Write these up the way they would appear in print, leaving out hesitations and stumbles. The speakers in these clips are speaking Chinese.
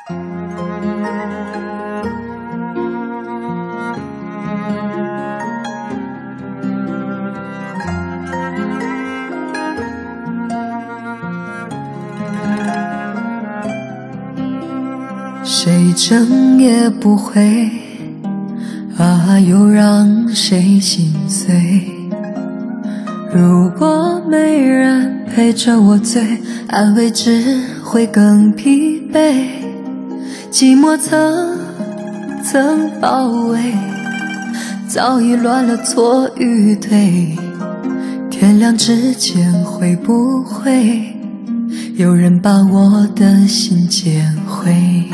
谁争也不会啊，又让谁心碎？如果没人陪着我醉，安慰只会更疲惫。寂寞层层包围，早已乱了错与对。天亮之前会不会有人把我的心捡回？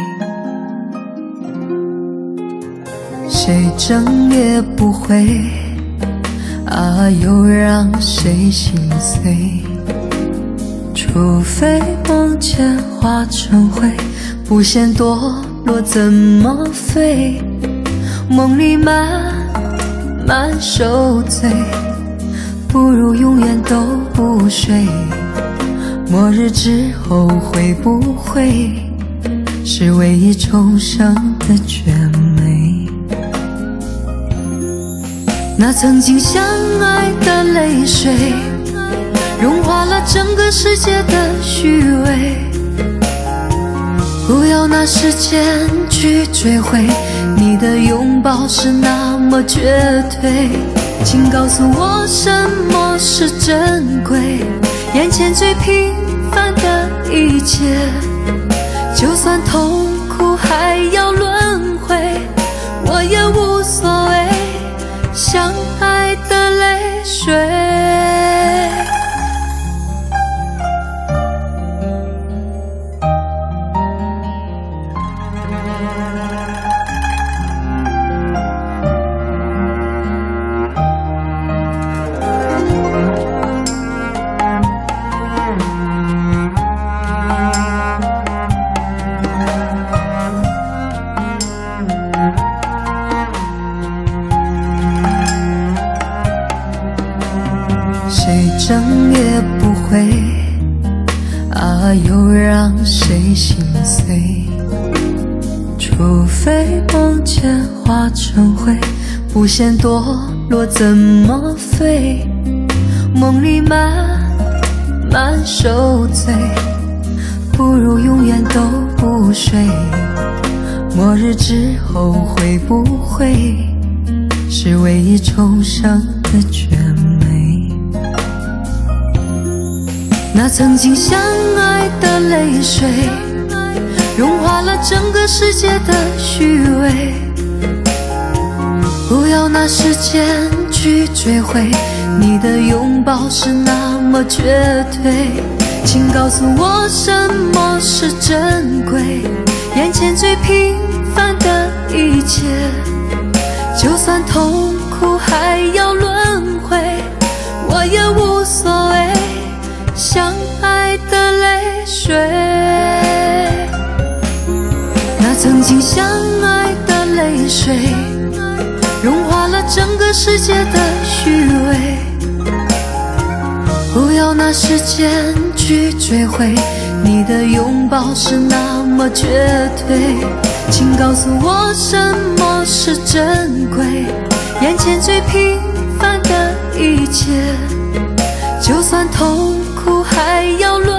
谁争也不会啊，又让谁心碎？除非梦见化成灰，不嫌堕落怎么飞？梦里慢慢受罪，不如永远都不睡。末日之后会不会是唯一重生的绝美？那曾经相爱的泪水，融化了整个世界的虚伪。不要拿时间去追回，你的拥抱是那么绝对。请告诉我什么是珍贵，眼前最平凡的一切，就算痛苦还要轮回，我也无所谓。相爱的泪水，谁争也不会啊，又让谁心碎？除非梦见化成灰，不嫌堕落怎么飞？梦里慢慢受罪，不如永远都不睡。末日之后会不会是唯一重生的绝美？那曾经相爱的泪水，融化了整个世界的虚伪。不要拿时间去追回，你的拥抱是那么绝对。请告诉我什么是珍贵，眼前最平凡的一切，就算痛苦还要轮回，我也无所谓。相爱的泪水，那曾经相爱的泪水，融化了整个世界的虚伪。不要拿时间去追回，你的拥抱是那么绝对。请告诉我什么是珍贵，眼前最平凡的一切，就算痛苦还要轮